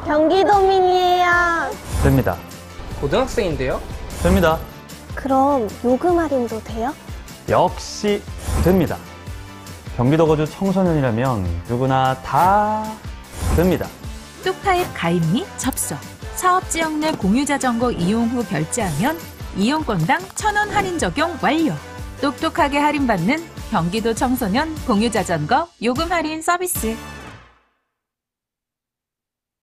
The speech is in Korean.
경기도민이에요. 됩니다. 고등학생인데요? 됩니다. 그럼 요금 할인도 돼요? 역시 됩니다. 경기도 거주 청소년이라면 누구나 다 됩니다. 뚝타입 가입 및 접속, 사업지역 내 공유자전거 이용 후 결제하면 이용권당 1,000원 할인 적용 완료. 똑똑하게 할인받는 경기도 청소년 공유자전거 요금 할인 서비스.